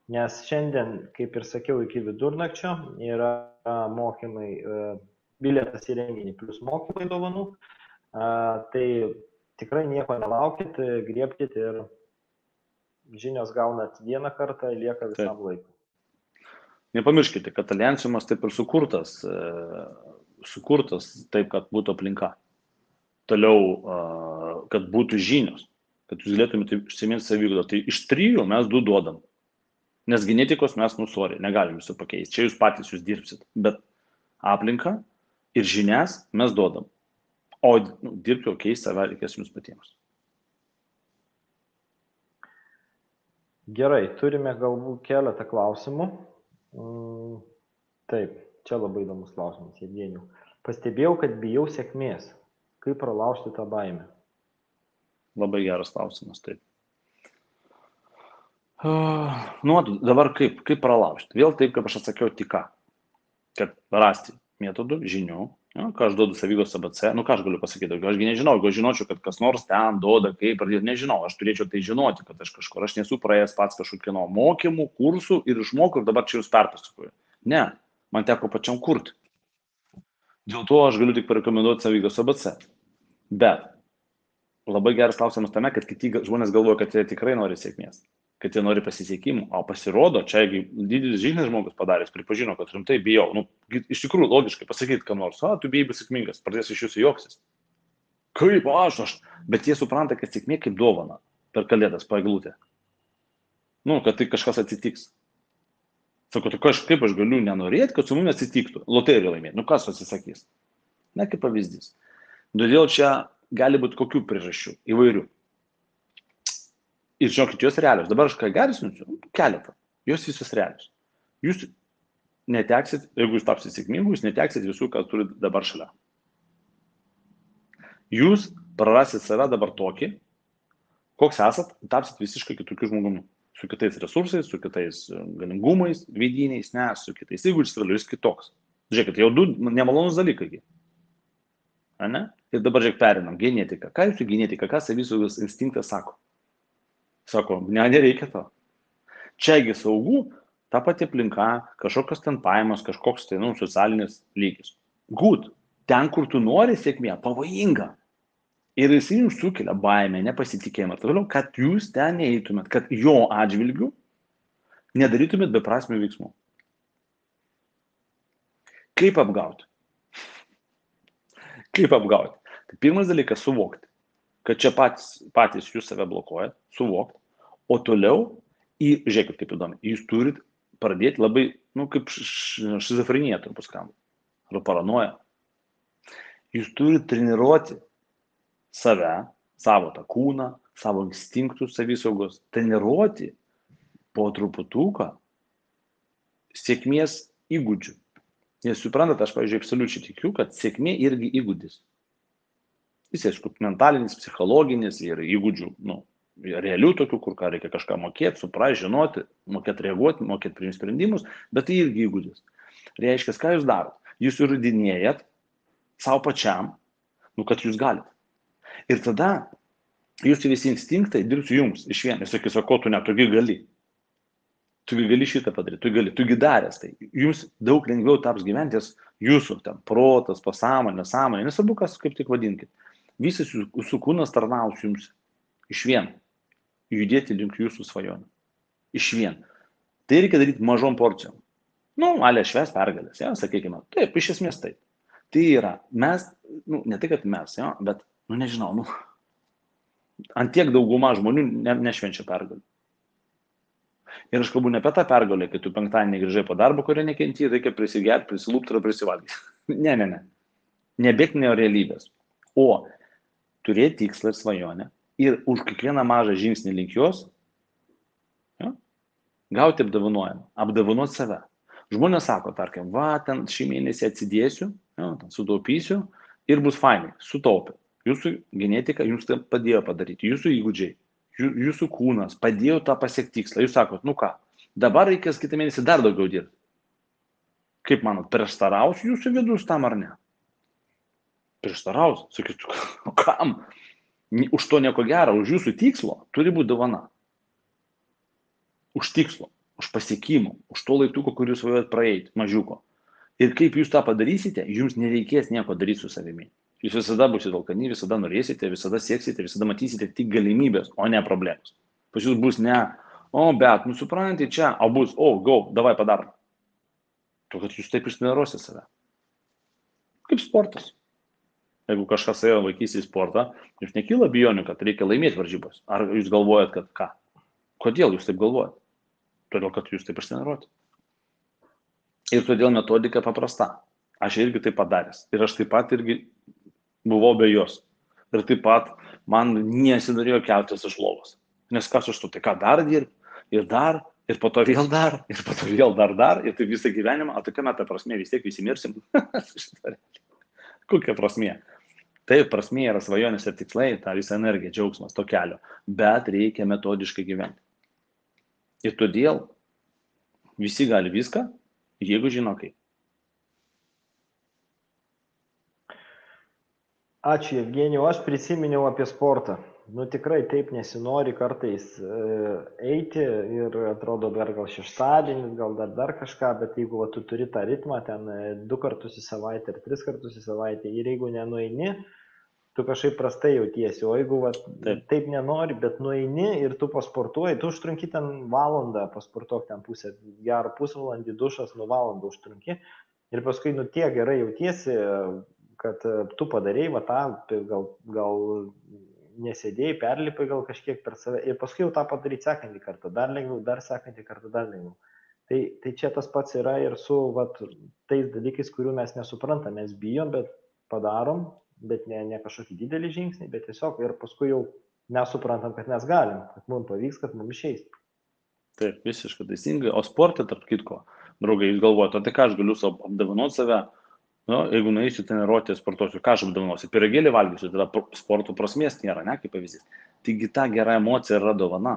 Speaker 1: Nes šiandien, kaip ir sakiau, iki vidurnakčio yra mokymai, bilietas į renginį plus mokymai dovanų. Tai tikrai nieko nelaukit, griebkit ir žinios gaunat vieną kartą, lieka visam laikui.
Speaker 2: Nepamirškite, kad aliansiumas taip ir sukurtas taip, kad būtų aplinka. Toliau, kad būtų žinios, kad jūs galėtumėte užsiminti saviugdą. Tai iš 3 mes 2 duodam. Nes genetikos mes, negalim visų pakeisti. Čia jūs patys jūs dirbsit. Bet aplinką ir žinias mes duodam. O dirbti, keisti save reikės jums patiems.
Speaker 1: Gerai, turime galbūt keletą klausimų. Taip, čia labai įdomus klausimas, Jevgenijau. Pastebėjau, kad bijau sėkmės. Kaip pralaužti tą baimę?
Speaker 2: Labai geras klausimas, taip. Dabar kaip pralaužti? Vėl taip, kaip aš atsakiau tik ką. Kad rasti metodų, žinių, ką aš duodu savygos ABC, ką aš galiu pasakyti, aš nežinau, jeigu aš žinočiau, kad kas nors ten duoda, kaip pradėti, nežinau, aš turėčiau tai žinoti, kad aš nesu praėjęs pats kažkokių mokymų, kursų ir išmokau ir dabar čia jūs perpasakoju. Ne, man teko pačiam kurti. Dėl to aš galiu tik parekomenduoti savygos ABC. Bet labai geras klausimas tame, kad kiti žmonės galvoja, kad jie tikrai nori sėkmės, kad jie nori pasisekimų, o pasirodo, čia didelis žingsnis žmogus padaręs, pripažino, kad rimtai bijau. Iš tikrųjų, logiškai pasakyti, kad nors, tu bijai būti sėkmingas, pradės iš jūsų juoksis. Kaip aš? Bet jie supranta, kad sėkmė kaip dovana per kalėdas paeglutę. Kad tai kažkas atsitiks. Sako, tai kaip aš galiu nenorėti, kad su mumis atsitiktų, loteriją laimėti. Kas atsisakys? Kaip pavyzdys. Todėl čia gali būti kokių priežasčių, įvairių. Ir žinokit, jos realios. Dabar aš ką garsinsiu, keletą. Jos visos realios. Jūs neteksit, jeigu jūs tapsit sėkmingu, jūs neteksit visų, ką turite dabar šalia. Jūs prarasit save dabar tokį, koks esat, tapsit visiškai kitokiu žmogumi. Su kitais resursais, su kitais galingumais, vidiniais, ne, su kitais įgūdžiais, jūs kitoks. Žiūrėkit, jau 2 nemalonus dalykai. Ne? Ir dabar perinam, genetika. Ką jūsų genetika, ką savisaugos instinktas sako? Sako, nereikia to. Čiagi saugu, ta pati aplinka, kažkokios ten pajamos, kažkoks tai socialinis lygis. Good, ten, kur tu nori sėkmė, pavojinga. Ir jis jums sukelia baimę, nepasitikėjimą. Toliau, kad jūs ten neįtumėt, kad jo atžvilgių nedarytumėt beprasmių veiksmų. Kaip apgauti? Kaip apgauti? Tai pirmas dalykas suvokti, kad čia patys jūs save blokuojat, suvokti. O toliau, žiūrėkit kaip įdomi, jūs turit pradėti labai, kaip šizofrenija turbūt skamba, ar paranoja. Jūs turit treniruoti save, savo tą kūną, savo instinktus savisaugos, treniruoti po truputuką sėkmės įgūdžių. Nes suprantate, aš, pavyzdžiui, absoliučiai tikiu, kad sėkmė irgi įgūdis. Jis, aišku, mentalinis, psichologinis ir įgūdžių, realių tokių, kur ką reikia kažką mokėti, suprasti, žinoti, mokėti reaguoti, mokėti priimti sprendimus, bet tai irgi įgūdis. Reiškia, ką jūs darot? Jūs įrodinėjat savo pačiam, kad jūs galite. Ir tada jūsų visi instinktai dirbs jums iš vien. Jis sakys, ko tu ne, tugi gali. Tugi gali šitą padaryti, tugi daręs tai. Jums daug lengviau taps gyventis jūsų ten protas, pasąmonė, sąmonė, nesvarbu, kas kaip tik vadinkit. Visas jūsų kūnas tarnaus jums iš vien. Judėti link jūsų svajonių. Iš vien. Tai reikia daryti mažom porcijom. Alė švęs pergalės, sakykime. Taip, iš esmės taip. Tai yra, mes, ne tai, kad mes, bet nežinau, ant tiek dauguma žmonių nešvenčia pergalę. Ir aš kalbu ne apie tą pergalę, kai tu penktadienį grįžai po darbo, kurio nekentį, reikia prisigerti, prisilūpti ir prisivalgyti. Ne. Nebėgti nuo realybės. O turėti tikslą ir svajonę ir už kiekvieną mažą žingsnį link jos gauti apdovanojimą, apdovanoti save. Žmonės sako, tarkim, ten šį mėnesį atsidėsiu, sutaupysiu ir bus fainai, sutaupė. Jūsų genetika jums tai padėjo padaryti, jūsų įgūdžiai, jūsų kūnas padėjo tą pasiekti tikslą. Jūs sakot, ką, dabar reikės kitą mėnesį dar daugiau dirbti. Kaip manot, prieštaraus jūsų vidus tam ar ne? Prieštaraus, sakytų, kam? Už to nieko gero, už jūsų tikslo turi būti dovana. Už tikslo. už pasiekimų, už to laiptuko, kurį jūs svajojat praeiti, mažiuko. Ir kaip jūs tą padarysite, jums nereikės nieko daryti su savimi. Jūs visada būsite alkani, visada norėsite, visada sieksite, visada matysite tik galimybės, o ne problemas. Pas jūs bus ne, bet, suprantate, čia, o bus, go, davai padarom. To, kad jūs taip ištreniruosite save. Kaip sportas. Jeigu kažkas ėjo vaikystėje į sportą, jūs nekyla bijonių, kad reikia laimėti varžybos. Ar jūs galvojat, kad ką? Kodėl jūs taip galvojat? Todėl, kad jūs taip ištreniruoti. Ir todėl metodika paprasta. Aš irgi taip padaręs. Ir aš taip pat irgi buvau be jos. Ir taip pat man nesinorėjo keltis iš lovos. Nes kas už to, tai ką dar dirb, ir dar, ir po to vėl dar, ir po to vėl dar, ir taip visą gyvenimą, o tokia ta prasmė, vis tiek visi mirsim. Kokia prasmė? Taip, prasmė yra svajonės ir tikslai, ta visa energija, džiaugsmas, to kelio. Bet reikia metodiškai gyventi. Ir todėl visi gali viską, jeigu žino kaip.
Speaker 1: Ačiū, Evgenijau. Aš prisiminiau apie sportą. Tikrai taip nesinori kartais eiti ir atrodo dar gal šeštadienis, gal dar kažką, bet jeigu tu turi tą ritmą ten 2 kartus į savaitę ar 3 kartus į savaitę ir jeigu nenueini, tu kažkaip prastai jautiesi, o jeigu taip nenori, bet nueini ir tu pasportuoji, tu užtrunki ten valandą, pasportuok ten gerą pusvalandį, dušas valandą užtrunki ir paskui tiek gerai jautiesi, kad tu padarėjai tą, gal nesėdėjai, perlipai gal kažkiek per save ir paskui jau tą padaryti sekantį kartą, dar lengviau, dar sekantį kartą, dar lengviau. Tai čia tas pats yra ir su tais dalykais, kurių mes nesuprantam, mes bijom, bet padarom, bet ne kažkokį didelį žingsnį, bet tiesiog ir paskui jau nesuprantam, kad mes galim, kad mums pavyks, kad mums išeis.
Speaker 2: Taip, visiškai teisingai. O sporte, tarp kitko, draugai, jūs galvojate, tai ką aš galiu apdovanoti save? Jeigu nueisiu treniruotę, sportuosiu, ką aš apdovanosiu? Pyragėlį valgysiu, tada sporto prasmės nėra, ne, kaip pavyzdys. Taigi ta gera emocija yra dovana.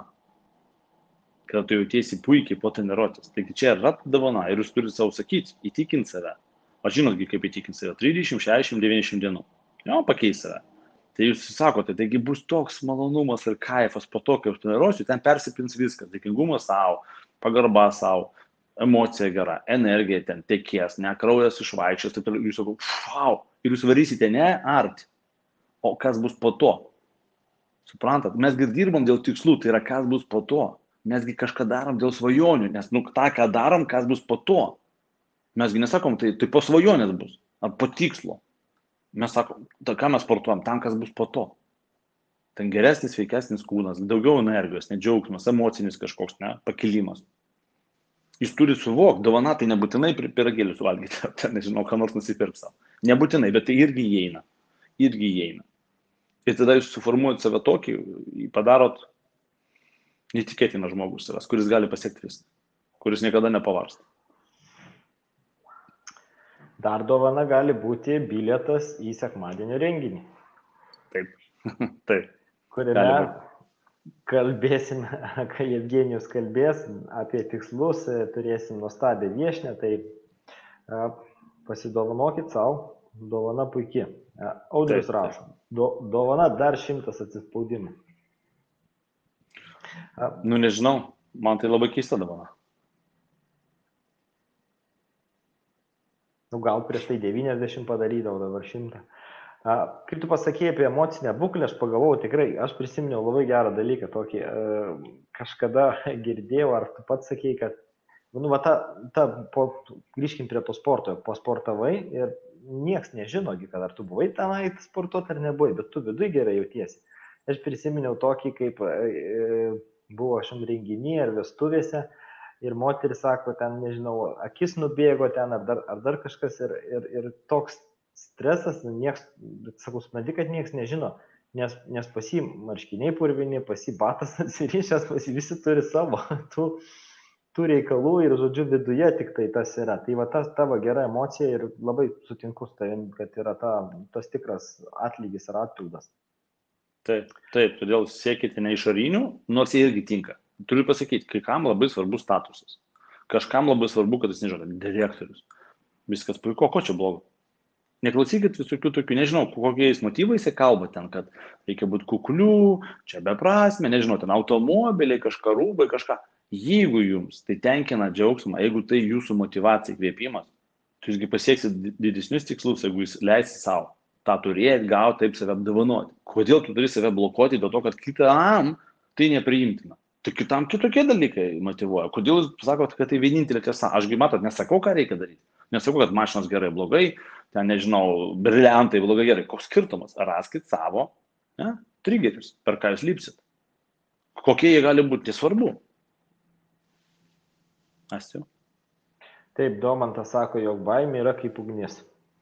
Speaker 2: Kada tu jautiesi puikiai po treniruotės. Taigi čia yra dovana ir jūs turite savo sakyti, įtikinti save. Aš žinotgi, kaip įtikinti save. 30, 60, 90 dienų. Pakeis save. Tai jūs sakote, taigi bus toks malonumas ir kaifas po to, kai aš treniruosiu, ten persipins viskas. Dėkingumas savo, pagarba savo. Emocija gera, energija ten tekės, ne kraujas išvaikščios, taip jūs sakau, wow, ir jūs varysite ne arti, o kas bus po to. Suprantat, mesgi dirbam dėl tikslų, tai yra kas bus po to. Mesgi kažką darom dėl svajonių, nes tą, ką darom, kas bus po to. Mesgi nesakom, tai po svajonės bus, ar po tikslo. Mes sakom, ką mes sportuojam, tam, kas bus po to. Ten geresnis, sveikesnis kūnas, daugiau energijos, džiaugsmas, emocinis kažkoks, pakilimas. Jūs turite suvokti, dovana tai nebūtinai pyragėlius valgyti, nežinau, ką nors nusipirk savo. Nebūtinai, bet tai irgi įeina. Ir tada jūs suformuojate save tokį, padarot neįtikėtiną žmogų savęs, kuris gali pasiekti viską, kuris niekada nepavarsta.
Speaker 1: Dar dovana gali būti bilietas į sekmadienio renginį.
Speaker 2: Taip.
Speaker 1: Kuriame kalbėsim, kai Evgenijus kalbės apie tikslus, turėsim nuostabią viešnią, tai pasidovanokit savo, dovana puikiai. Audrius rašo, dovana dar 100 atsispaudimų.
Speaker 2: Nežinau, man tai labai keista dovana.
Speaker 1: Gal prieš tai 90 padarydavau, dabar 100. Kaip tu pasakėjai apie emocinę būklę, aš pagalvojau tikrai, aš prisiminiau labai gerą dalyką tokį, kažkada girdėjau, ar tu pats sakėjai, kad, grįžkim prie to sporto, pasportavai ir nieks nežinogi, kad ar tu buvai tenai sportuoti ar nebuvai, bet tu viduj gerai jautiesi. Aš prisiminiau tokį, kaip buvo šiam renginį ar vestuvėse ir moteris sako, ten, nežinau, akis nubėgo ten ar dar kažkas ir toks stresas, sakau, supranti, kad nieks nežino, nes pas jį marškiniai purvini, pas jį batas atsirišęs, pas jį visi turi savo tų reikalų ir, žodžiu, viduje tik tai tas yra. Tai tas tavo gera emocija ir labai sutinku su tavim, kad yra tas tikras atlygis ar atpildas.
Speaker 2: Taip, todėl siekite ne išorinių, nors jie irgi tinka. Turiu pasakyti, kai kam labai svarbus statusas. Kažkam labai svarbu, kad jis nežino, direktorius. Viskas puiku, ko čia blogo? Neklausykit visokių tokių, nežinau, kokiais motyvais jie kalba ten, kad reikia būti kuklių, čia beprasmė, nežinau, ten automobiliai, kažką rūbai, kažką. Jeigu jums tai tenkina džiaugsmą, jeigu tai jūsų motivacija, įkvėpimas, tai jūsgi pasieksit didesnius tikslus, jeigu jūs leisit savo tą turėti, gauti, taip save apdovanoti. Kodėl tu turi save blokuoti dėl to, kad kitam tai nepriimtina? Tai kitam kitokie dalykai motivuoja. Kodėl jūs sakote, kad tai vienintelė tiesa? Ašgi matot, nesakau, ką reikia daryti. Nesakau, kad mašinos gerai, blogai, ten nežinau, briliantai blogai, gerai. Koks skirtumas? Raskit savo triggerius, per ką jūs lipsit. Kokie jie gali būti, nesvarbu. Astiu.
Speaker 1: Taip, Domantas sako, jog baimė yra kaip ugnis.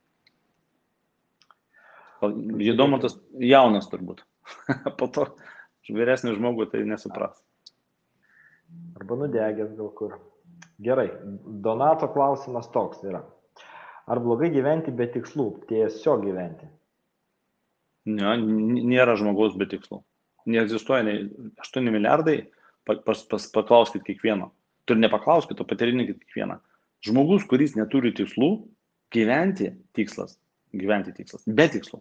Speaker 2: Domantas jaunas turbūt. Po to vyresnį žmogų tai nesupras.
Speaker 1: Arba nudegęs gal kur. Gerai, Donato klausimas toks yra. Ar blogai gyventi be tikslų, tiesiog gyventi?
Speaker 2: Ne, nėra žmogaus be tikslų. Neegzistuoja 8 milijardai, paklauskit kiekvieno. Ir nepaklauskit, o patyrininkit kiekvieną. Žmogus, kuris neturi tikslų, gyventi tikslas. Be tikslų.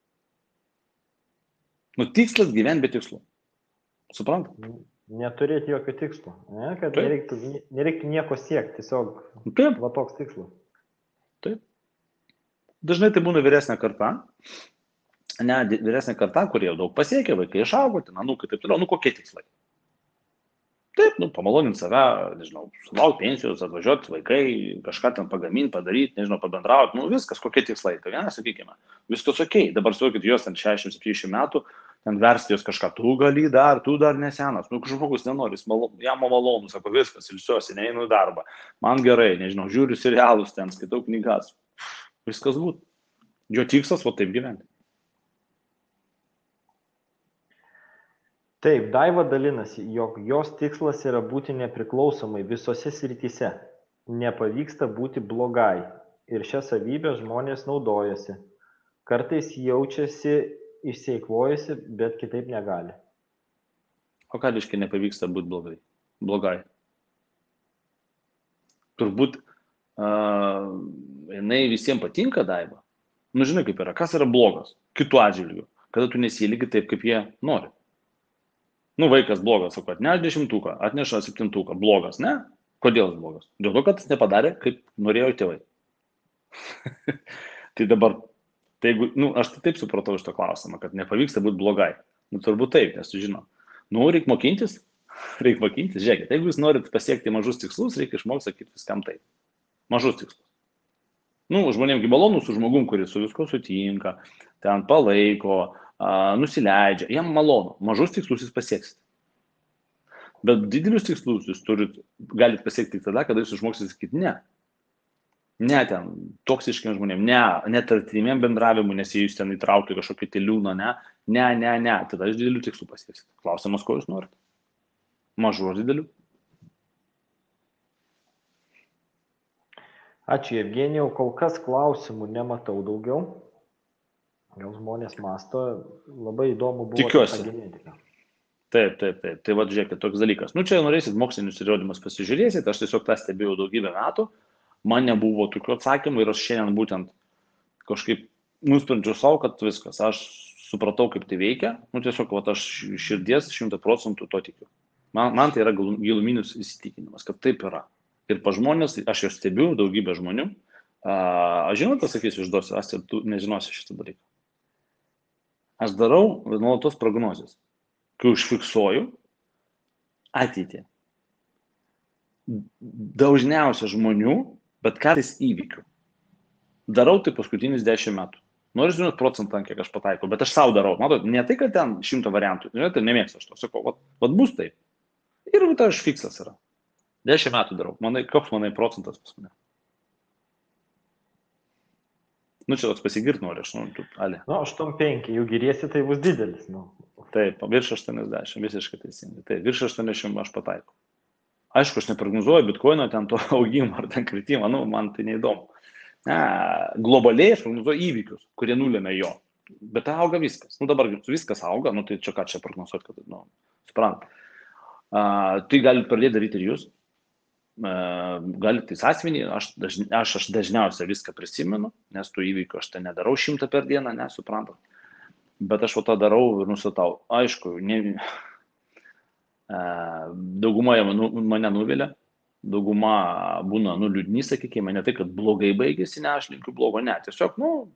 Speaker 2: Tikslas gyventi be tikslų. Suprantat?
Speaker 1: Neturėti jokio tikslo. Ne? Kad nereiktų nieko siekti, tiesiog
Speaker 2: Taip.
Speaker 1: Va toks tikslas.
Speaker 2: Taip. Dažnai tai būna vyresnė karta. Vyresnė karta, kurie jau daug pasiekė, vaikai išaugo, anūkai, taip toliau. Kokie tikslai? Taip, pamaloninti save, nežinau, sulaukti pensijos, atvažiuoti vaikai, kažką ten pagaminti, padaryti, nežinau, pabendrauti, viskas, kokie tikslai. Tai vienas, sakykime, viskas ok. Dabar suvokit, jos ten 60-70 metų, ten versti jos kažką, tu dar nesenas, žmogus nenori, jam malonu, sako, viskas, ilsiuosi, neinu į darbą, man gerai, nežinau, žiūriu serialus ten, skaitau knygas, viskas būtų. Jo tikslas, o taip gyventi.
Speaker 1: Taip, Daiva dalinasi, jog jos tikslas yra būti nepriklausomai visose srityse. Nepavyksta būti blogai ir šią savybę žmonės naudojasi. Kartais jaučiasi išsieikvojusi, bet kitaip negali.
Speaker 2: O ką reiškia nepavyksta būti blogai? Turbūt jinai visiems patinka, Daiva. Žinai, kaip yra. Kas yra blogas? Kitų atžvilgių. Kada tu nesielgi taip, kaip jie nori. Vaikas blogas, sako, atneš 10, atneša 7, blogas, ne? Kodėl jis blogas? Dėl to, kad jis nepadarė, kaip norėjo tėvai. Tai dabar, aš taip supratau iš to klausimą, kad nepavyksta būti blogai. Turbūt taip, nes tu žinau. Reikia mokintis, žiūrėkit, jeigu jūs norit pasiekti mažus tikslus, reikia išmokti sakyti viskam taip. Mažus tikslus. Žmonėms malonu su žmogum, kuris su visko sutinka, ten palaiko, nusileidžia, jam malonu, mažus tikslus jūs pasieksit. Bet didelius tikslus jūs galite pasiekti tik tada, kada jūs išmoksite sakyti ne. Ne ten toksiškiam žmonėm, net artimiem bendravimui, nes jūs ten įtraukti kažkokį teliūną, ne, tada jūs didelių tikslų pasieksit. Klausimas, ko jūs norite? Mažų ar didelių?
Speaker 1: Ačiū, Evgenijau, kol kas klausimų nematau daugiau. Gal žmonės masto, labai įdomu buvo.
Speaker 2: Tikiuosi. Taip. Tai va, žiūrėkit, toks dalykas. Čia norėsit mokslinius įrodymus pasižiūrėsit, aš tiesiog tą stebėjau daugybę metų, man nebuvo tokių atsakymų ir aš šiandien būtent kažkaip nusprendžiau savo, kad viskas, aš supratau, kaip tai veikia, tiesiog va, aš širdies 100% to tikiu. Man tai yra giluminis įsitikinimas, kad taip yra. Ir pa žmonės, aš jau stebiu daugybę žmonių, aš žinau, pasakysiu, išduosiu, tu nežinosi šitą dalyką. Aš darau nuolatos prognozes, kai užfiksuoju ateitį. Dažniausia žmonių, bet kartais įvykių. Darau tai paskutinius 10 metų. Noriu žinot procentą, kiek aš pataikau, bet aš savo darau. Matot, ne tai, kad ten 100 variantų, tai nemėgstu aš to. Sakau, vat bus taip. Ir tai aš fiksas yra. 10 metų darau. Koks manai procentas pas mane? Čia toks pasigirt nori, aš noriu, ale.
Speaker 1: 8,5, jų giriesi, tai bus didelis.
Speaker 2: Taip, virš 80, visiškai teisingai. Taip, virš 80 aš pataikau. Aišku, aš neprognozuoju bitkoino ten to augimo ar ten kritimo, man tai neįdomu. Globaliai aš prognozuoju įvykius, kurie nulėmė jo. Bet tai auga viskas. Dabar viskas auga, tai čia ką čia prognozuoti, kad, suprant. Tai galite pradėti daryti ir jūs. Galite sąsiuvinį, aš dažniausiai viską prisimenu, nes tų įvykių aš tai nedarau 100 per dieną, nesuprantat. Bet aš tą darau ir nusatau. Aišku, Dauguma mane nuvilia, dauguma būna liūdni, sakykime, ne tai, kad blogai baigėsi, ne aš linkiu blogo, ne, tiesiog,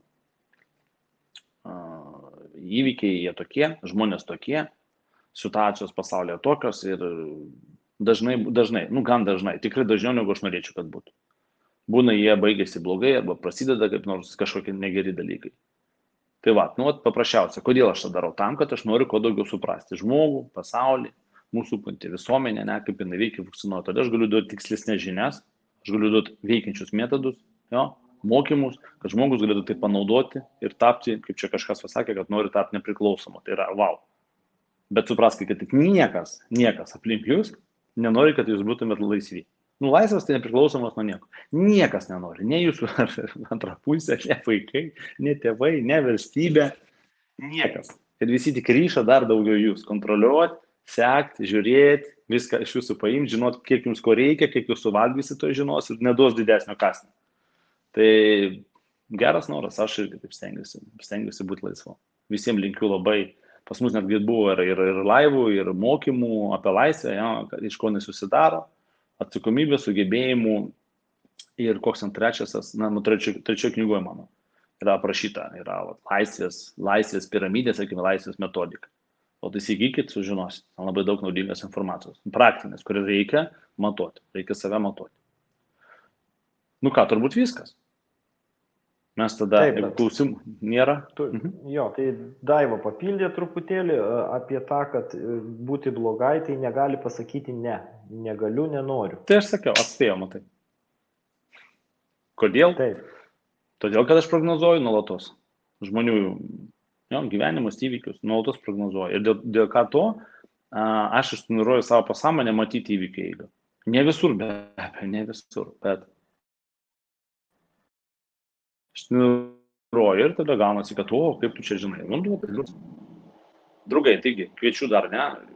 Speaker 2: įvykiai jie tokie, žmonės tokie, situacijos pasaulyje tokios ir dažnai, gan dažnai, tikrai dažniau negu aš norėčiau, kad būtų. Būna jie baigėsi blogai arba prasideda kaip nors kažkokie negeri dalykai. Tai paprasčiausia, kodėl aš tą darau? Tam, kad aš noriu kuo daugiau suprasti žmogų, pasaulį, mūsų visuomenę, kaip jinai veikia, funkcionuoja. Tada aš galiu duoti tikslesnės žinias, aš galiu duoti veikiančius metodus, mokymus, kad žmogus galėtų tai panaudoti ir tapti, kaip čia kažkas pasakė, kad nori tapti nepriklausomu. Tai yra wow. Bet supraskite, kad tik niekas aplink jūs nenori, kad jūs būtumėt laisvi. Laisvas tai nepriklausomas nuo nieko. Niekas nenori. Ne jūsų antra pusė, ne vaikai, ne tėvai, ne valstybė. Niekas. Kad visi tik ryša dar daugiau jūs kontroliuoti, sekti, žiūrėti, viską iš jūsų paimti, žinot, kiek jums ko reikia, kiek jūs suvalgysi, to žinos ir neduos didesnio kąsnio. Tai geras noras, aš irgi taip stengiuosi būti laisvu. Visiems linkiu labai. Pas mus netgi buvo ir laivų, ir mokymų apie laisvę, iš ko nesusidaro. Atsakomybė, sugebėjimų ir koks ant trečioje knygoje mano yra aprašyta, yra laisvės piramidė, sakykime, laisvės metodika. O tai įsigykit, sužinosit, labai daug naudingos informacijos, praktinės, kurią reikia matuoti, reikia save matuoti. Turbūt viskas. Mes tada, jeigu klausimų nėra.
Speaker 1: Jo, tai Daiva papildė truputėlį apie tą, kad būti blogai, tai negali pasakyti ne, negaliu, nenoriu.
Speaker 2: Tai aš sakiau, atspėjau, matai. Kodėl?
Speaker 1: Taip.
Speaker 2: Todėl, kad aš prognozuoju nuolatos. Žmonių gyvenimus, įvykius nuolatos prognozuoju. Ir dėl ką to, aš ištreniruoju savo pasąmonę matyti įvykių eigą. Ne visur, bet ištreniruoju ir tada gaunasi, kad, kaip tu čia žinai. Draugai, taigi, kviečiu dar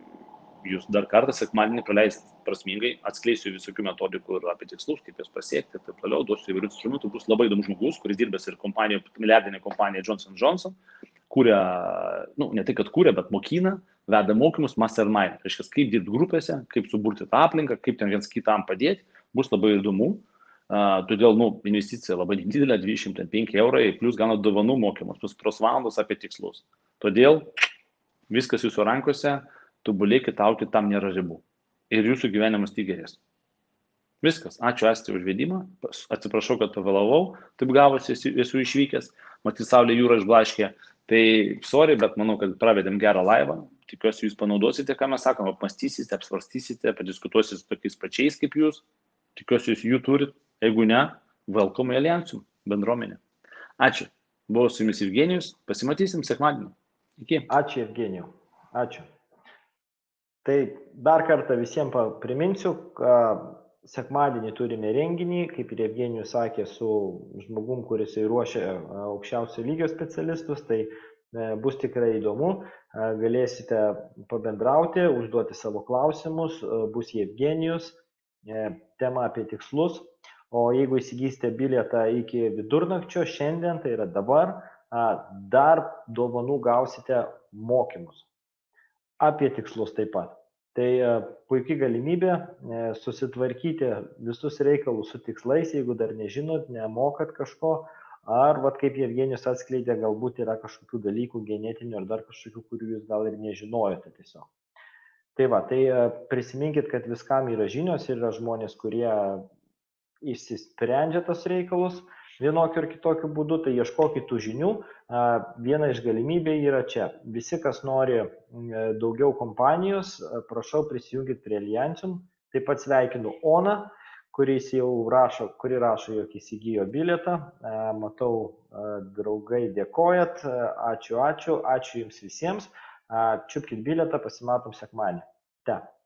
Speaker 2: jūs dar kartą sekmadienį praleisti prasmingai, atskleisiu visokių metodikų ir apie tikslus, kaip jas pasiekti ir taip toliau, duosiu įvairių instrumentų, bus labai įdomus žmogus, kuris dirbęs ir milijardinė kompanija Johnson & Johnson, kuria, ne tai, kad kuria, bet mokina, veda mokymus mastermind, reiškia, kaip dirbti grupėse, kaip suburti tą aplinką, kaip ten viens kitam padėti, bus labai įdomu. Todėl investicija labai didelė, 205 eurai, plus gauna dovanų mokymus, plus 3 valandos apie tikslus. Todėl viskas jūsų rankose, tobulėkit, aukit, tam nėra ribų. Ir jūsų gyvenimas tik gerės. Viskas. Ačiū Esti už vedimą. Atsiprašau, kad pavėlavau. Taip gavosi, esu išvykęs. Matyt, saulė jūra išblaškė. Tai sorry, bet manau, kad pravedėm gerą laivą. Tikiuosi, jūs panaudosite, ką mes sakome, apmastysite, apsvarstysite, padiskutuosite su tokiais pačiais kaip jūs. Tikiuosi, jūs jų turit. Jeigu ne, welcome į Alliancijų bendruomenę. Ačiū. Buvau su jumis Evgenijus. Pasimatysim sekmadienį. Iki.
Speaker 1: Ačiū, Evgenijau. Ačiū. Tai dar kartą visiems priminsiu, kad sekmadienį turime renginį, kaip ir Evgenijus sakė, su žmogum, kuris ruošia aukščiausio lygio specialistus, tai bus tikrai įdomu, galėsite pabendrauti, užduoti savo klausimus, bus Evgenijus, tema apie tikslus, o jeigu įsigysite bilietą iki vidurnakčio šiandien, tai yra dabar, dar dovanų gausite mokymus apie tikslus taip pat. Tai puikia galimybė susitvarkyti visus reikalus su tikslais, jeigu dar nežinot, nemokat kažko, ar kaip Evgenijus atskleidė, galbūt yra kažkokių dalykų genetinių ar dar kažkokių, kurių jūs gal ir nežinojote tiesiog. Tai prisiminkit, kad viskam yra žinios ir yra žmonės, kurie išsisprendžia tos reikalus vienokiu ar kitokiu būdu, tai ieškokit tų žinių. Viena iš galimybė yra čia. Visi, kas nori daugiau kompanijos, prašau prisijungit prie Alliancijum. Taip pat sveikinu Oną, kuri rašo, jog įsigijo bilietą. Matau, draugai dėkojat. Ačiū jums visiems. Čiupkit bilietą, pasimatom sekmadienį.